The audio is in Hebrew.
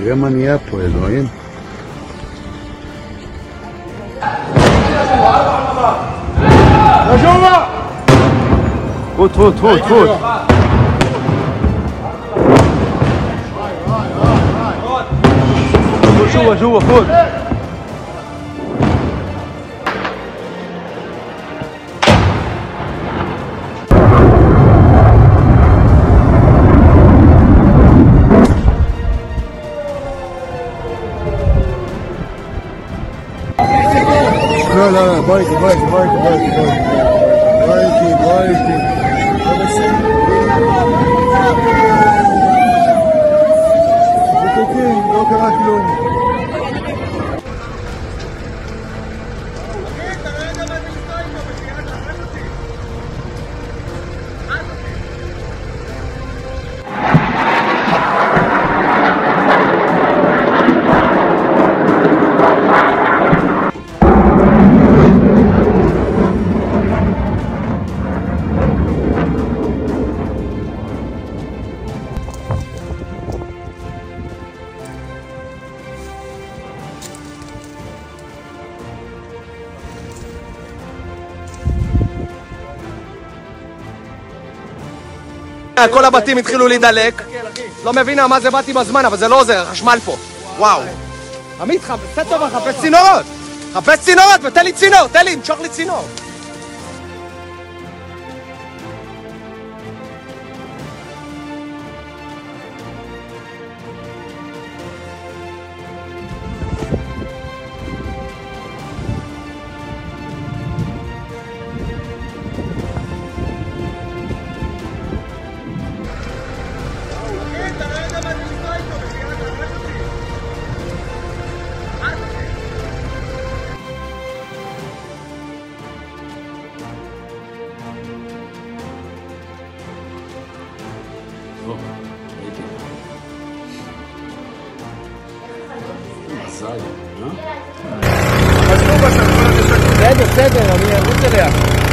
תראה מה נהיה פה, אלוהים. فوت فوت فوت فوت جوا جوا فوت لا لا لا بايتي بايتي بايتي بايتي بايتي بايتي בטוחים, לא קרה כלום. כל הבתים התחילו להידלק. לא מבינה מה זה באתי בזמן, אבל זה לא עוזר, החשמל פה. וואו. עמית, תן טובה, חפש צינורות. חפש צינורות ותן לי צינור, תן לי, משוך לי צינור. בסדר, בסדר, אני ארוץ אליה.